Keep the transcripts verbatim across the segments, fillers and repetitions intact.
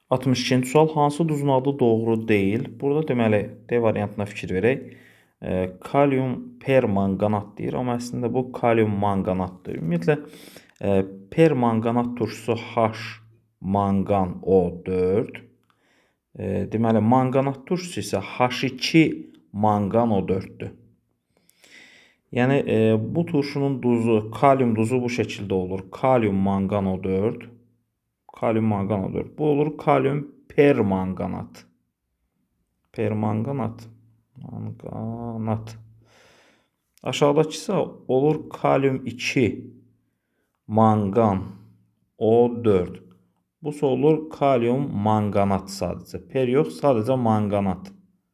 altmış ikinci sual. Hansı duzun adı doğru deyil? Burada deməli D variantına fikir verək. E, kalium permanganat deyir, amma əslində bu kalium manganatdır. Ümumiyyətlə e, permanganat turşusu H mangan O dörd. E, deməli manganat turşusu isə H iki mangan O dörddür. Yəni e, bu turşunun duzu, kalium duzu bu şəkildə olur. Kalium mangan O dörd. Kalium mangan O dörd. Bu olur kalium permanganat. Permanganat. Manganat. Aşağıdakısı olur kalium iki mangan O dörd. Bu olur kalium manganat sadəcə. Per yox, sadəcə manganat.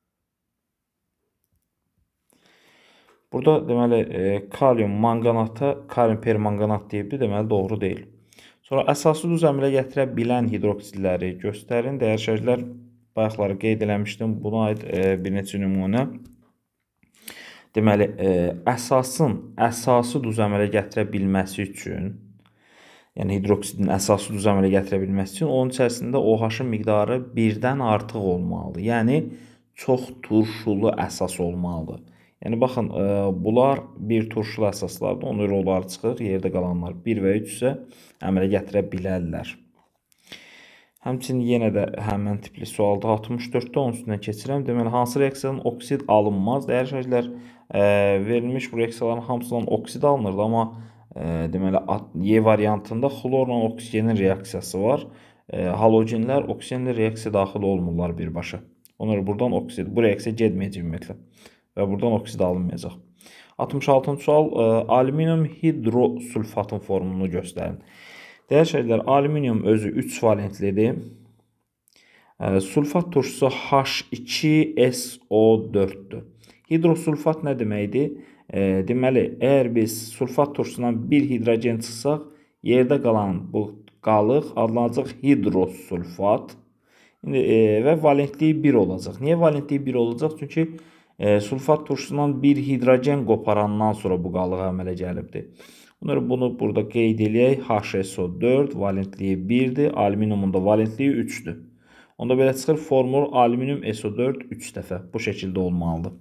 Burada deməli e, kalium manganata kalium permanganat deyibdi, deməli doğru deyil. Sonra əsaslı duz əmələ gətirə bilən hidroksidləri göstərin. Dəyər şərtlər bayaqları qeyd eləmişdim. Buna aid e, bir neçə nümunə. Deməli, e, əsasın əsası duz əmələ gətirə bilməsi üçün, yəni hidroksidin əsaslı duz əmələ gətirə bilməsi üçün onun içərisində OH-ın miqdarı birdən artıq olmalıdır. Yəni, çox turşulu əsas olmalıdır. Yəni, baxın, e, bunlar bir turşulu əsaslardır. Onun rolları çıxır, yerdə qalanlar bir və üç isə əmələ gətirə bilərlər. Həmçinin yenə də həmən tipli sualda altmış dörddə onun üstündən keçirəm. Deməli, hansı reaksiyadan oksid alınmaz? Dəyər şərtlər e, verilmiş bu reaksiyaların hamısından oksid alınırdı, amma e, deməli, Y variantında xlorla oksigenin reaksiyası var. E, halogenlər oksigenlə reaksiya daxil olmurlar birbaşa. Onları buradan oksid, bu reaksiya getməyəcək ümumiyyətlə və buradan oksid alınmayacaq. altmış altıncı sual, e, alüminium hidrosulfatın formunu göstərin. Dəyər şərtlər, alüminium özü üç valentlidir. E, sulfat turşusu H iki S O dörddür. Hidrosulfat nə deməkdir? E, deməli, əgər biz sulfat turşusundan bir hidrogen çıxsaq, yerdə qalan bu qalıq adlanacaq hidrosulfat. İndi, e, və valentliyi bir olacaq. Niyə valentliyi bir olacaq? Çünki e, sulfat turşusundan bir hidrogen qoparandan sonra bu qalıq əmələ gəlibdir. Bunları bunu burada qeyd eləyək. H S O dörd valentliyi birdir. Alüminiumun da valentliyi üçdür. Onda belə çıxır formul alüminium S O dörd üç dəfə bu şəkildə olmalıdır.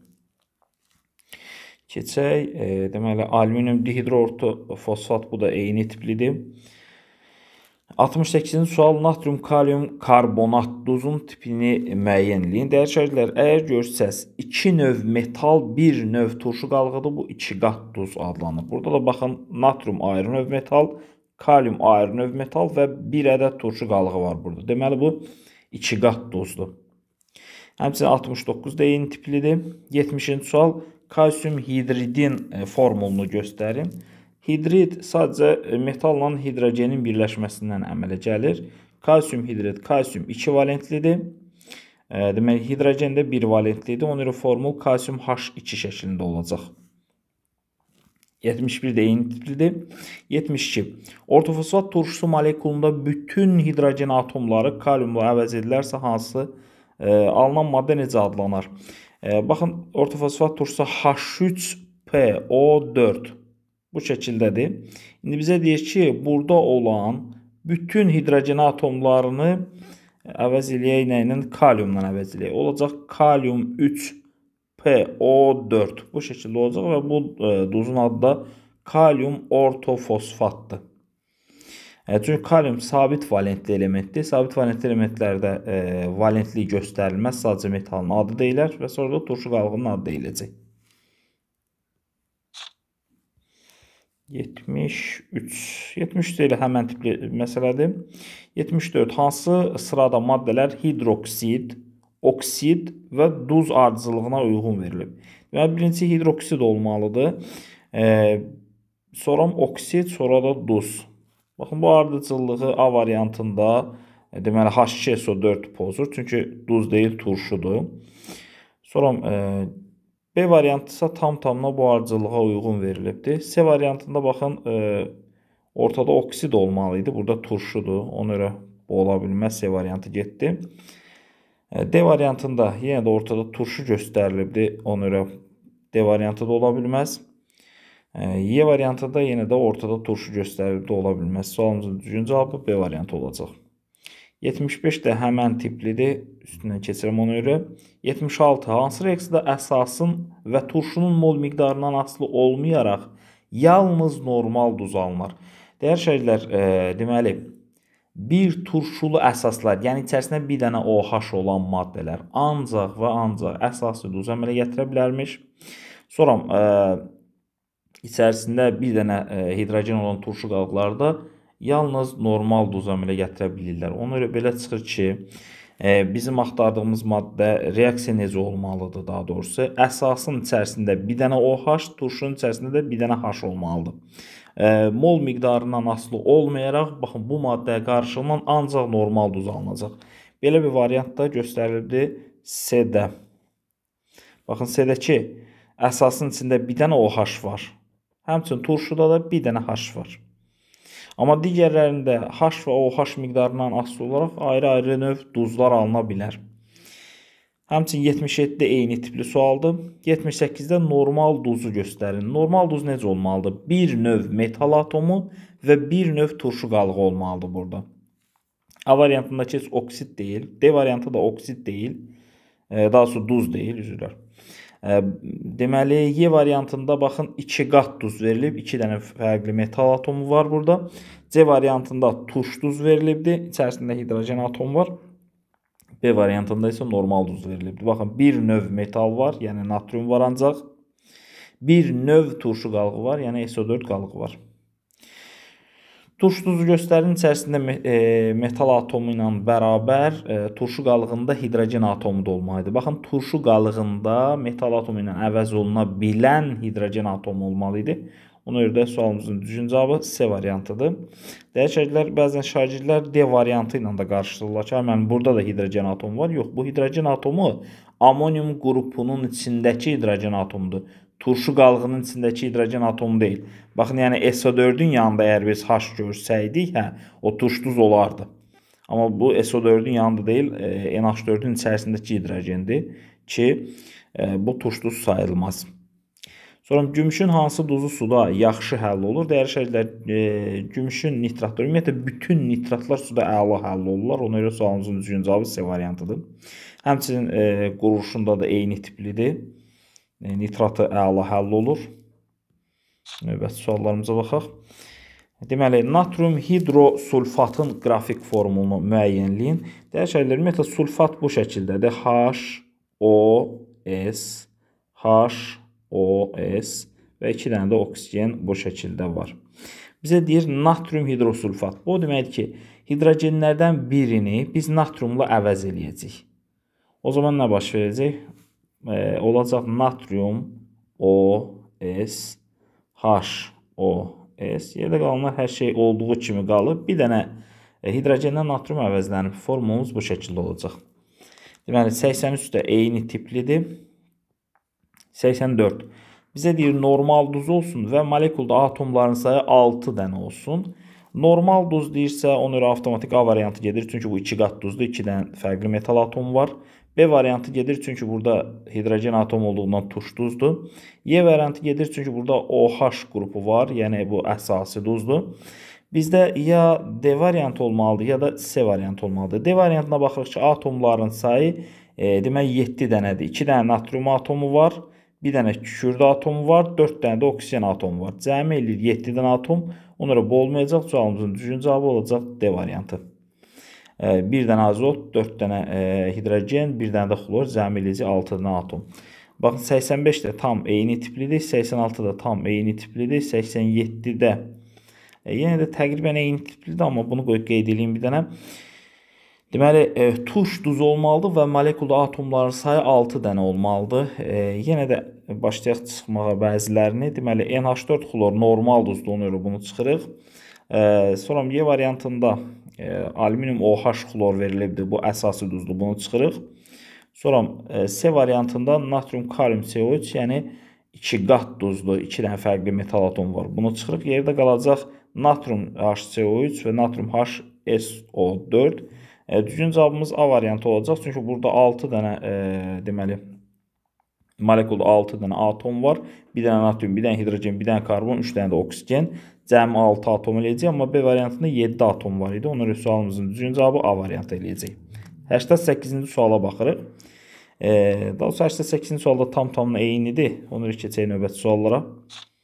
Keçək, e, deməli, alüminium dihidroortofosfat bu da eyni tiplidir. altmış səkkizinci sual, natrium kalium karbonat duzun tipini müəyyənləyin. Dəyər şərtlər, əgər görsəz, iki növ metal, bir növ turşu qalıqıdır, bu iki qat duz adlanır. Burada da baxın, natrium ayrı növ metal, kalium ayrı növ metal və bir ədəd turşu qalığı var burada. Deməli, bu iki qat duzdur. Həmçinin altmış doqquzda eyni tiplidir. yetmişinci sual, kalsium hidridin formulunu göstərin. Hidrid sadəcə metalla hidrogenin birləşməsindən əmələ gəlir. Kalsium hidrid, kalsium iki valentlidir. E, demək, hidrogen də bir valentlidir. Ona görə formul kalsium H iki şəklində olacaq. yetmiş bir də eyni tiplidir. yetmiş iki. Ortofosfat turşusu molekulunda bütün hidrogen atomları kaliumla əvəz edilərsə hansı e, alınan maddə necə adlanar? E, baxın, ortofosfat turşusu H üç P O dörd. Bu şəkildədir. İndi bizə deyir ki, burada olan bütün hidrogen atomlarını əvəz eləyək nə ilə? Kaliumdan əvəz eləyək. Olacaq kalium üç P O dörd. Bu şəkildə olacaq və bu e, duzun adı da kalium ortofosfatdır. E, çünki kalium sabit valentli elementdir. Sabit valentli elementlərdə e, valentliyi göstərilməz. Sadəcə metalın adı deyilər və sonra da turşu qalığının adı deyiləcək. yetmiş üç. yetmiş üç ilə həmən tipli məsələdir. yetmiş dörd. Hansı sırada maddələr hidroksid, oksid və duz ardıcıllığına uyğun verilib? Deməli, birinci hidroksid olmalıdır. E, sonra oksid, sonra da duz. Baxın, bu ardıcıllığı A variantında e, deməli H iki S O dörd pozur. Çünki duz deyil, turşudur. Sonra e, B variantı isə tam-tamına bu ardıcıllığa uyğun verilibdir. C variantında baxın, e, ortada oksid olmalıydı. Burada turşudur. Ona görə bu ola bilməz. C variantı getdi. E, D variantında yenə də ortada turşu göstərilibdir. Ona görə D variantı da ola bilməz. E, Y variantında yenə də ortada turşu göstərilibdir, ola bilməz. Sualımızın düzgün cavabı B variantı olacaq. yetmiş beş də həmən tiplidir. Üstündən keçirəm ona görə. yetmiş altı hansı reaksiyada əsasın və turşunun mol miqdarından asılı olmayaraq yalnız normal duz alınır. Dəyərli şagirdlər, e, deməli bir turşulu əsaslar, yəni içərisində bir dənə OH olan maddələr ancaq və ancaq əsaslı duz əmələ gətirə bilərmiş. Sonra e, içərisində bir dənə e, hidrogen olan turşu qalıqlarda yalnız normal duz əmələ gətirə bilirlər. Ona görə belə çıxır ki, e, bizim axtardığımız maddə reaksiya necə olmalıdır daha doğrusu? Əsasın içərisində bir dənə OH, turşunun içərisində də bir dənə H olmalıdır. E, mol miqdarından asılı olmayaraq, baxın bu maddəyə qarşılıqla ancaq normal duz alınacaq. Belə bir variantda göstərildi C-də. Baxın C-dəki əsasın içində bir dənə OH var. Həmçinin turşuda da bir dənə H var. Amma digərlərində H və OH miqdarından asılı olaraq ayrı-ayrı növ duzlar alına bilər. Həmçinin yetmiş yeddidə eyni tipli sualdır. yetmiş səkkizdə normal duzu göstərin. Normal duz necə olmalıdır? Bir növ metal atomu və bir növ turşu qalığı olmalıdır burada. A variantındakı heç oksit deyil. D variantı da oksit deyil. Daha doğrusu duz deyil, üzrlər. Deməli, Y variantında baxın iki qat duz verilib. iki dənə fərqli metal atomu var burada. C variantında turş duz verilibdir. İçərisində hidrogen atomu var. B variantında isə normal duz verilibdir. Baxın, bir növ metal var, yəni natrium var ancaq. Bir növ turşu qalığı var, yəni S O dörd qalığı var. Turş duzu göstərin içərisində e, metal atomu ilə bərabər e, turşu qalığında hidrogen atomu da olmalıdır. Baxın, turşu qalığında metal atomu ilə əvəz oluna bilən hidrogen atomu olmalıydı. Ona görə də sualımızın düzgün cavabı C variantıdır. Dəyərli şagirdlər, bəzən şagirdlər D variantı ilə də qarşılayırlar ki, yəni burada da hidrogen atomu var. Yox, bu hidrogen atomu amonium qrupunun içindəki hidrogen atomudur. Turşu qalığının içindəki hidrogen atomu deyil. Baxın, yəni S O dördün yanında əgər biz H görsəydik, hə, o turş duz olardı. Amma bu S O dördün yanında deyil, e, N H dördün içərisindəki hidrogendir ki, e, bu turş duz sayılmaz. Sonra gümüşün hansı duzu suda yaxşı həll olur? Dəyərli şagirdlər, e, gümüşün nitratları, ümumiyyətlə bütün nitratlar suda əla həll olurlar. Ona görə sualımızın düzgün cavabı C variantıdır. Həmçinin e, quruluşunda da eyni tiplidir. Nitratı əla həll olur. Növbəti suallarımıza baxaq. Deməli, natrium hidrosulfatın qrafik formulunu müəyyənləyin. Dəyərli şagirdlər, ümumiyyətlə sulfat bu şəkildədir. H O S H O S və iki dənə də oksigen bu şəkildə var. Bizə deyir natrium hidrosulfat. Bu deməkdir ki, hidrogenlərdən birini biz natriumla əvəz eləyəcəyik. O zaman nə baş verəcək? E, olacaq natrium O S H O S. Yerdə qalanlar hər şey olduğu kimi qalıb. Bir dənə e, hidrogendən natrium əvəzlənib. Formulumuz bu şəkildə olacaq. Deməli, səksən üç də eyni tiplidir. səksən dörd. Bizə deyir normal duz olsun və molekulda atomların sayı altı dənə olsun. Normal duz deyirsə, ona görə avtomatik A variantı gedir. Çünki bu iki qat duzdur. iki dənə fərqli metal atomu var. B variantı gedir. Çünki burada hidrogen atomu olduğundan turş duzdur. Y variantı gedir. Çünki burada OH qrupu var. Yəni bu əsası duzdur. Bizdə ya D variantı olmalıdır, ya da C variantı olmalıdır. D variantına baxırıq ki, atomların sayı e, demək yeddi dənədir. iki dənə natrium atomu var. Bir dənə kükürdü atomu var. dörd dənə də oksigen atomu var. Cəmi eləyir yeddi dənə atom. Onlara bu olmayacaq. Sualımızın düzgün cavabı olacaq D variantı. bir dənə azot, dörd dənə hidrogen, bir dənə də xlor, cəmi eləyici altı dənə atom. Baxın, səksən beş də tam eyni tiplidir, səksən altı da tam eyni tiplidir, səksən yeddi də e, yenə də təqribən eyni tiplidir, amma bunu qoyub qeyd edeyim bir dənə. Deməli, e, turş duzu olmalıdır və molekulda atomların sayı altı dənə olmalıdır. E, yenə də başlayaq çıxmağa bəzilərini. Deməli, N H dörd xlor normal duzdur, ona görə bunu çıxırıq. E, sonra Y variantında e, alüminium OH xlor verilibdir. Bu əsası duzdur, bunu çıxırıq. Sonra e, C variantında natrium kalium C O üç, yəni iki qat duzlu, iki dənə fərqli metal atomu var. Bunu çıxırıq. Yerdə qalacaq natrium H C O üç və natrium H S O dörd. E, düzgün cavabımız A variantı olacaq. Çünki burada altı dənə e, deməli molekulda altı dənə atom var. Bir dənə natrium, bir dənə hidrogen, bir dənə karbon, üç dənə də oksigen. Cəmi altı atom eləyəcək, amma B variantında yeddi atom var idi. Ona görə sualımızın düzgün cavabı A variantı eləyəcək. səksən səkkizinci suala baxırıq. Ee, daha sonra səksən səkkizinci sualda tam tamına eynidir. Ona görə keçək növbəti suallara.